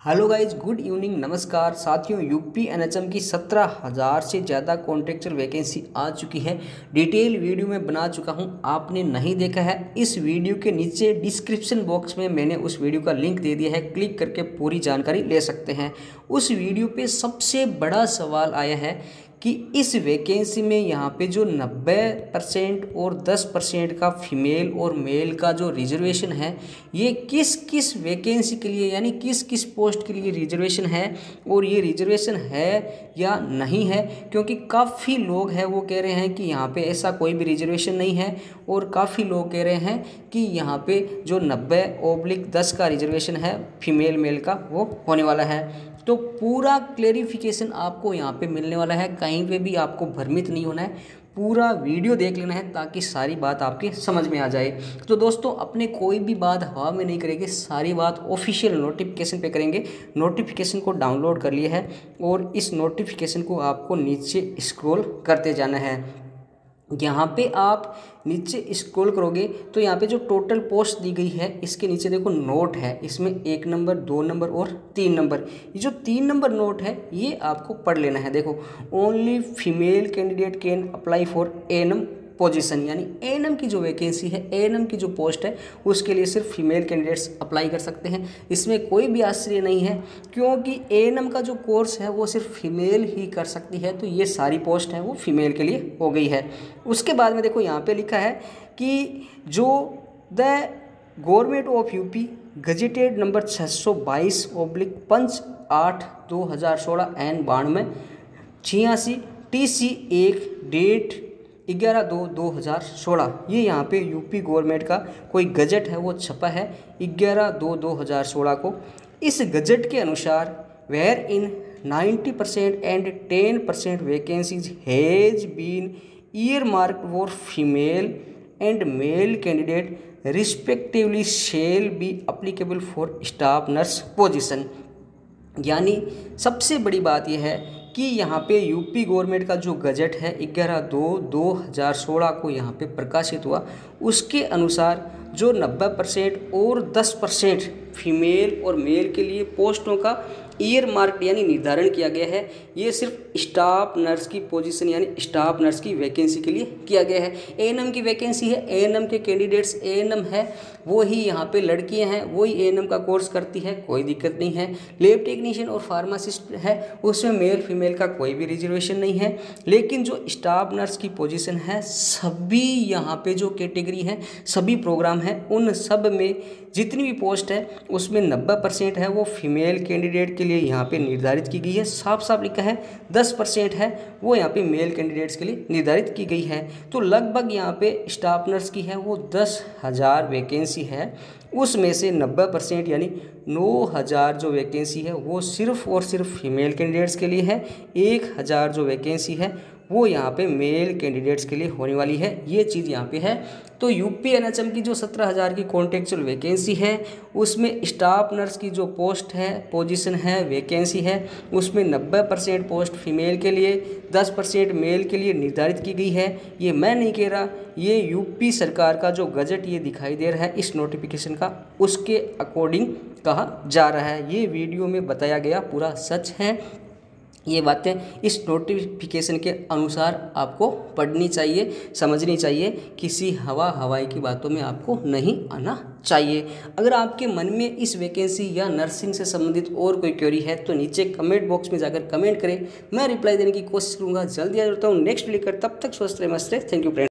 Hello guys, good evening, नमस्कार साथियों। UP NHM की 17,000 से ज़्यादा कॉन्ट्रेक्चुअल वैकेंसी आ चुकी है। डिटेल वीडियो में बना चुका हूं, आपने नहीं देखा है इस वीडियो के नीचे डिस्क्रिप्शन बॉक्स में मैंने उस वीडियो का लिंक दे दिया है, क्लिक करके पूरी जानकारी ले सकते हैं। उस वीडियो पे सबसे बड़ा सवाल आया है कि इस वैकेंसी में यहाँ पे जो 90% और 10% का फीमेल और मेल का जो रिजर्वेशन है, ये किस किस वैकेंसी के लिए यानी किस किस पोस्ट के लिए रिजर्वेशन है और ये रिजर्वेशन है या नहीं है। क्योंकि काफ़ी लोग हैं वो कह रहे हैं कि यहाँ पे ऐसा कोई भी रिजर्वेशन नहीं है और काफ़ी लोग कह रहे हैं कि यहाँ पे जो 90/10 का रिजर्वेशन है फीमेल मेल का वो होने वाला है। तो पूरा क्लेरिफिकेशन आपको यहाँ पे मिलने वाला है, कहीं पे भी आपको भ्रमित नहीं होना है, पूरा वीडियो देख लेना है ताकि सारी बात आपके समझ में आ जाए। तो दोस्तों, अपने कोई भी बात हवा में नहीं करेंगे, सारी बात ऑफिशियल नोटिफिकेशन पे करेंगे। नोटिफिकेशन को डाउनलोड कर लिया है और इस नोटिफिकेशन को आपको नीचे स्क्रॉल करते जाना है। यहाँ पे आप नीचे स्क्रॉल करोगे तो यहाँ पे जो टोटल पोस्ट दी गई है इसके नीचे देखो नोट है, इसमें 1 नंबर 2 नंबर और 3 नंबर। ये जो 3 नंबर नोट है ये आपको पढ़ लेना है। देखो, only female candidate can apply for ANM position, यानी एएनएम की जो वैकेंसी है, एएनएम की जो पोस्ट है उसके लिए सिर्फ फीमेल कैंडिडेट्स अप्लाई कर सकते हैं। इसमें कोई भी आश्चर्य नहीं है क्योंकि एएनएम का जो कोर्स है वो सिर्फ फीमेल ही कर सकती है, तो ये सारी पोस्ट है वो फीमेल के लिए हो गई है। उसके बाद में देखो यहाँ पे लिखा है कि जो the government of UP gazetted number 622/5/8/2016 N 9286 TC 1 date 11/2/2016, ये यहाँ पे यूपी गवर्नमेंट का कोई गजट है वो छपा है 11/2/2016 को। इस गजट के अनुसार where in 90% and 10% vacancies has been earmarked for female and male candidate respectively shall be applicable for staff nurse position। यानी सबसे बड़ी बात यह है कि यहाँ पे यूपी गवर्नमेंट का जो गजट है 11/2/2016 को यहाँ पे प्रकाशित हुआ, उसके अनुसार जो 90% और 10% फीमेल और मेल के लिए पोस्टों का ईयर मार्क यानी निर्धारण किया गया है, ये सिर्फ स्टाफ नर्स की पोजीशन यानी स्टाफ नर्स की वैकेंसी के लिए किया गया है। एएनएम की वैकेंसी है, एएनएम के कैंडिडेट्स एएनएम है, वो ही यहाँ पे लड़कियाँ हैं, वही एएनएम का कोर्स करती है, कोई दिक्कत नहीं है। लैब टेक्नीशियन और फार्मासिस्ट है, उसमें मेल फीमेल का कोई भी रिजर्वेशन नहीं है। लेकिन जो स्टाफ नर्स की पोजीशन है, सभी यहाँ पे जो कैटेगरी है, सभी प्रोग्राम है, उन सब में जितनी भी पोस्ट है उसमें 90% है वो फीमेल कैंडिडेट के लिए यहाँ पे निर्धारित की गई है। साफ साफ लिखा है 10% है वो यहाँ पे मेल कैंडिडेट्स के लिए निर्धारित की गई है। तो लगभग यहाँ पे स्टाफ नर्स की है वो 10,000 वैकेंसी है, उसमें से 90% यानी 9,000 जो वैकेंसी है वो सिर्फ और सिर्फ फीमेल कैंडिडेट्स के लिए है। 1,000 जो वैकेंसी है वो यहाँ पे मेल कैंडिडेट्स के लिए होने वाली है, ये चीज़ यहाँ पे है। तो यूपी एनएचएम की जो 17,000 की कॉन्ट्रेक्चुअल वैकेंसी है उसमें स्टाफ नर्स की जो पोस्ट है, पोजीशन है, वैकेंसी है, उसमें 90% पोस्ट फीमेल के लिए, 10% मेल के लिए निर्धारित की गई है। ये मैं नहीं कह रहा, ये यूपी सरकार का जो गजट ये दिखाई दे रहा है इस नोटिफिकेशन का, उसके अकॉर्डिंग कहा जा रहा है। ये वीडियो में बताया गया पूरा सच है। ये बातें इस नोटिफिकेशन के अनुसार आपको पढ़नी चाहिए, समझनी चाहिए, किसी हवाई की बातों में आपको नहीं आना चाहिए। अगर आपके मन में इस वैकेंसी या नर्सिंग से संबंधित और कोई क्वेरी है तो नीचे कमेंट बॉक्स में जाकर कमेंट करें, मैं रिप्लाई देने की कोशिश करूँगा। जल्दी आ जाता हूँ नेक्स्ट लेकर, तब तक स्वस्थ रहे, मस्त रहे। Thank you friend.